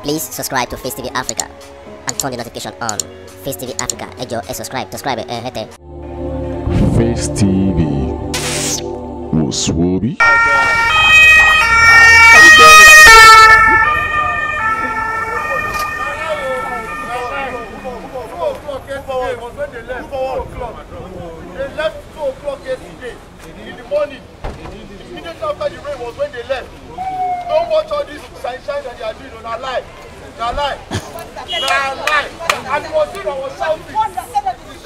Please subscribe to Face TV Africa and turn the notification on. Face TV Africa, ẹ jọ̀ọ́, subscribe, hete. Face TV was Swoby. They left 2 o'clock yesterday in the morning. Immediately after the rain was when they left. Don't watch all this sunshine that they are doing on our life. Our life. Our life. And it was I was shouting. One of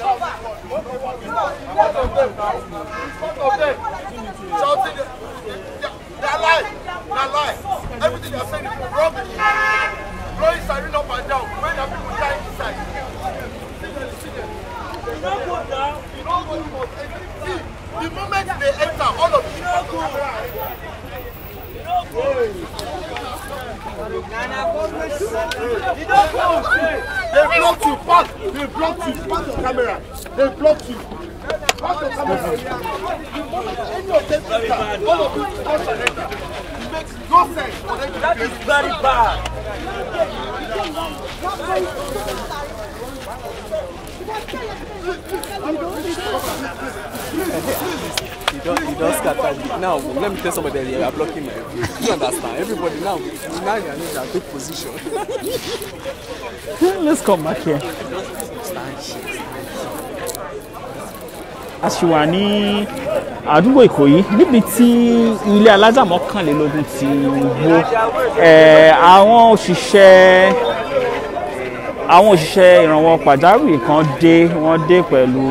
them now. One of them. Shouting. Their life. Their life. Everything they are saying is rubbish. Blowing siren up and down. When are people dying inside? You don't go down. You don't go down. See, the moment they enter, all of you don't go. They blocked you. Pass. They blocked you. Pass your camera. They blocked you. Pass your camera. The moment any of them enter, all of you pass and enter. It makes no sense for them to do. That is very bad. You don't scatter. Now, let me tell somebody that you are blocking my view. You understand? Everybody now you are in a good position. Let's come back here. Aṣíwà ní àdúgbò Ìkòyí níbi tí ilé alájà mọ́kànlélógún ti wó. Àwọn òṣìṣẹ́ ìrànwọ́ pàjáwìrì kan wọ́n dé pẹ̀lú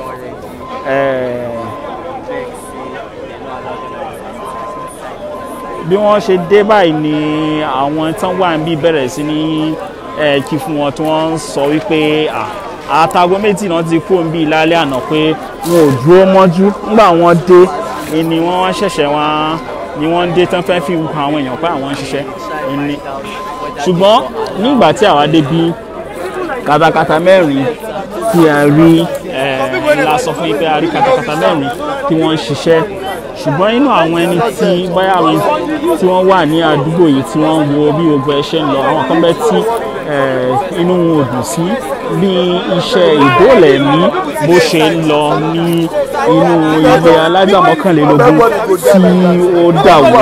bí wọ́n ṣe dé báyìí ni àwọn tán wà níbí bẹ̀rẹ̀ sí ní kí fún wọn tí wọ́n ń sọ wípé àtàgọ́ méjì náà ti kó níbí lálẹ́ àná pé wọn ò dúró mọ́jú nígbà wọ́n dé ni wọ́n ṣẹ̀ṣẹ̀ ni wọ́n dé tán fẹ́ fi hàn àwọn èèyàn pé àwọn ń ṣiṣẹ́ ni ṣùgbọ́n nígbà tí àwa dé bí katakata mẹ́rin tí a rí la sọ fún yín pé a rí katakata mẹ́rin tí wọ́n ń ṣiṣẹ́ ṣùgbọ́n inú àwọn ẹni tí báyà àwọn tí wọ́n wà ní àdúgbò yìí tí wọ́n wo bí gbogbo ẹ ṣe ń lọ àwọn kan bẹ́ tí inú wọn ò dùn sí bí iṣẹ́ ìdóòlẹ̀mí bó ṣe ń lọ ní inú ilé alájà mọ́kànlélógún tí ó dà wó.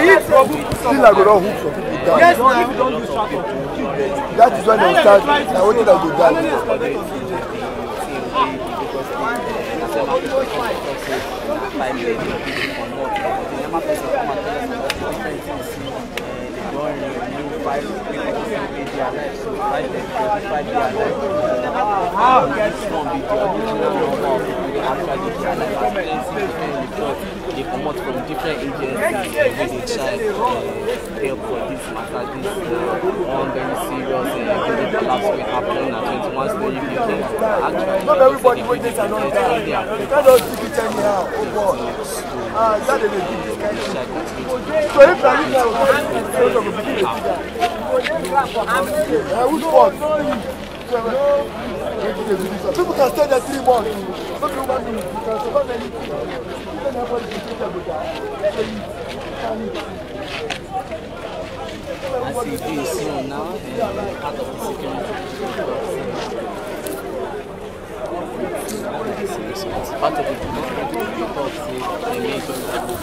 That is when they start. I want to go down. They come out from different agencies where they try help for this matter. This one very serious building collapse will happen at 21-story building. Actually, not everybody will this and all that. They can't just keep it anyhow. Oh God. That is a big discussion. So if I look at who's fault? People can stay there 3 months. Not human beings. You can survive anything. As you do see now, part of the security. Part of the report says the major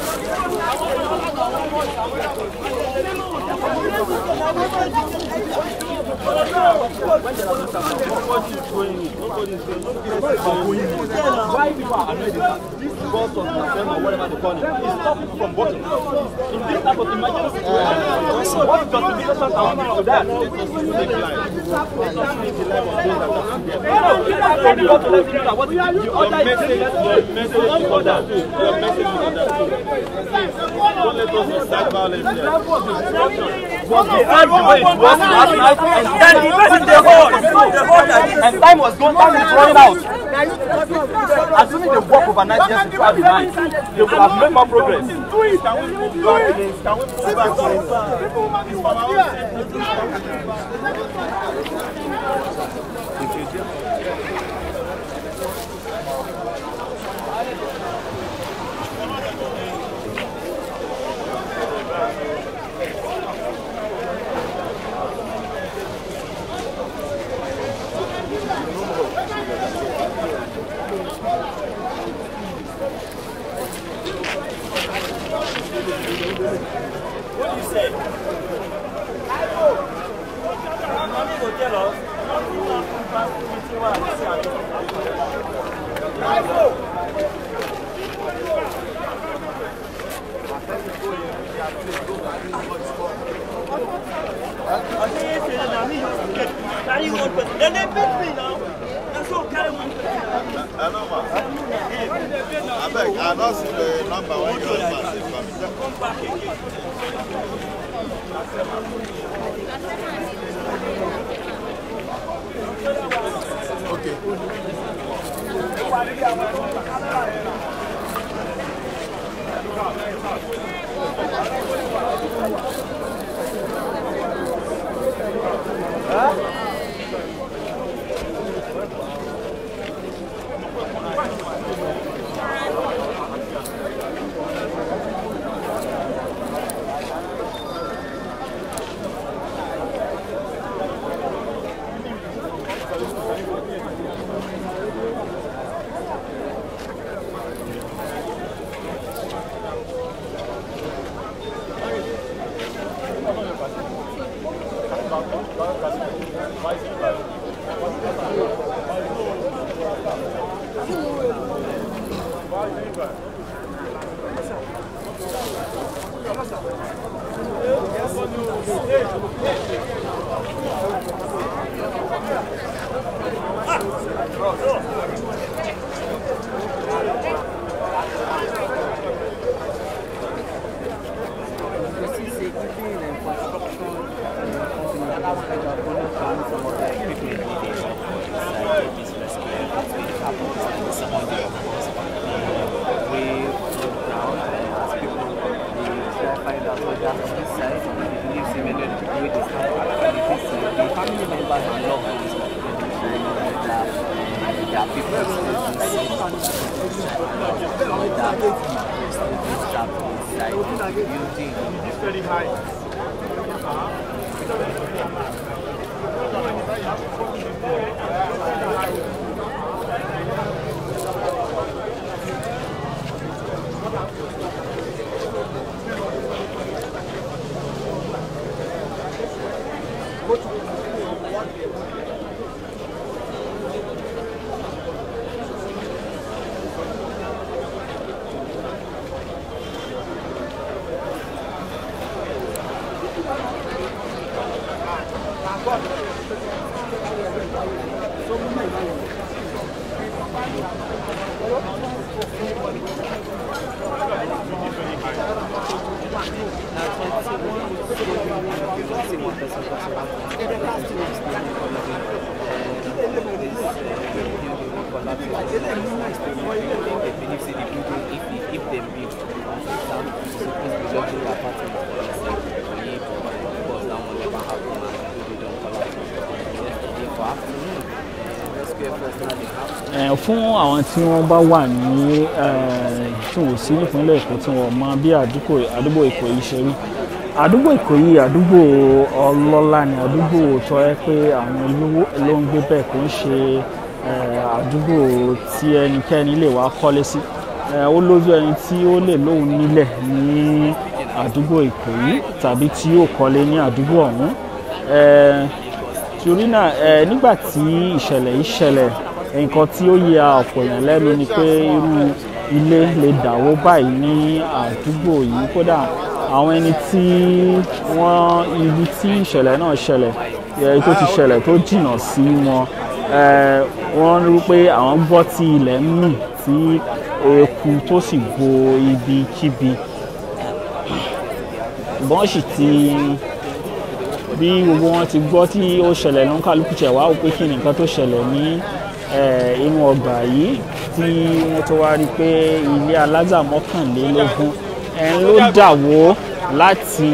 why people are annoyed is that this boss of them or whatever they call it is stopping from working. In this type of emergency, what justification are we to that? Don't let us incite violence there. Then the person they hold and time was gone, time is running out. Assuming they work overnight just throughout the night, they will have made more progress. Do it. Can we move back? Can we move back? one person. Then they beat me now. That's all carry one person. I beg, I don't see the number when you are come back again. Okay. Fún àwọn tí wọ́n bá wà ní tí wọ́n sí nípínlẹ̀ Èkó tí wọ́n mọ bí àdúgbò Ìkòyí ṣe rí. Àdúgbò Ìkòyí àdúgbò ọlọ́lá ni àdúgbò tó yẹ pé àwọn olówó ló ń gbé bẹ́ẹ̀ kò ń ṣe àdúgbò tí ẹnikẹ́ni lè wá kọ́lé sí. Ó lójú ẹni tí ó lè lóhun nílẹ̀ ní àdúgbò Ìkòyí tàbí tí yóò kọ́lé ní àdúgbò ọ̀hún. Torí náà nígbà tí ìṣẹ̀lẹ̀ yìí ṣẹlẹ̀ nǹkan tí ó yà ọ̀pọ̀ èèyàn lẹ́nu ni pé irú ilé lè dàwó báyìí ní àdúgbò yìí. Kódà àwọn ẹni tí ibi tí ìṣẹ̀lẹ̀ náà ṣẹlẹ̀ tó ti ṣẹlẹ̀ tó jìnnà sí wọn wọ́n rí pé àwọn gbọ́ tí ilẹ̀ ń mì tí eku tó sì bo ibikíbi. Bọ́n sì ti bí gbogbo wọn ti gbọ́ tí ó ṣẹlẹ̀ ló ń kálukú ṣẹ̀ wá pé kí ni nǹkan tó ṣẹlẹ̀ ní inú ọgbà yìí tí wọ́n tó wá rí pé ilé alájà 21 ló dàwó láti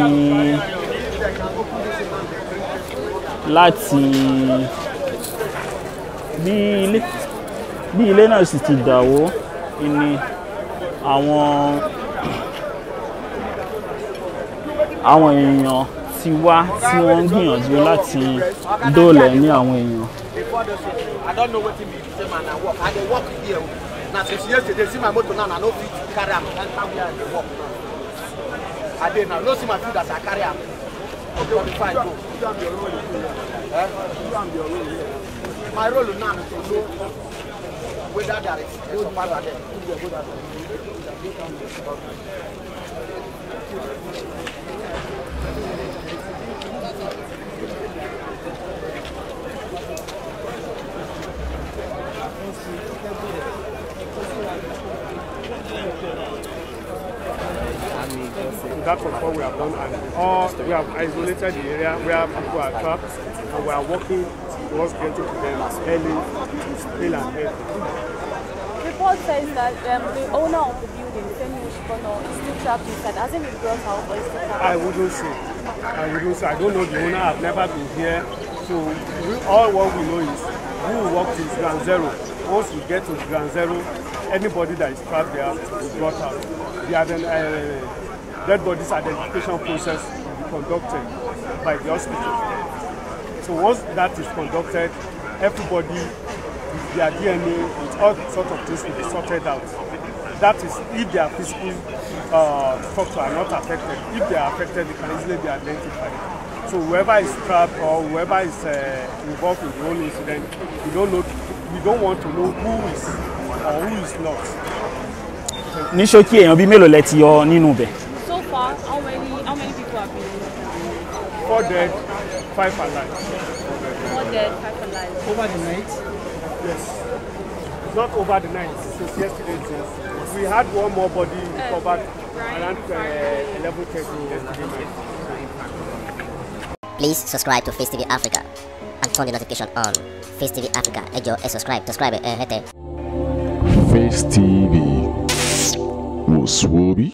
bí ilé náà sì ti dàwó ní àwọn èèyàn ti wá tí wọ́n ń gbìyànjú láti dóòlà ní àwọn èèyàn. I don't know what it means. Say man, I walk. I dey walk here. Now since yesterday, see my motor now. I no fit carry am. Enter where I dey walk now. I dey now. No see my food as I carry am. Okay, we fine go. My role now to know whether there is a father there. that was what we have done, and we have isolated the area where people are trapped, and we are working towards getting to them early, still and early. Report says that the owner of the building, Femi Oshikono, is still trapped inside. Hasn't been brought out, or is still trapped? I wouldn't say. I don't know the owner. I've never been here. So all what we know is who works in Ground Zero. Once we get to Ground Zero, anybody that is trapped there is brought out. The dead bodies identification process will be conducted by the hospital. So once that is conducted, everybody with their DNA, with all sorts of things will be sorted out. That is if their physical structure are not affected. If they are affected, they can easily be identified. So whoever is trapped or whoever is involved in the whole incident, we don't want to know who is or who is not. Ní ṣókí èèyàn bíi mélòó lẹ ti yọ nínú bẹ̀? So far, how many people have been? 4 dead, 5 alive. 4 dead, 5 alive. Over the night? Yes. Not over the night, since yesterday. We had one more body recovered around 11:30 yesterday night. Please subscribe to Face TV Africa and turn the notification on. Face TV Africa, subscribe, Face TV was Swoby.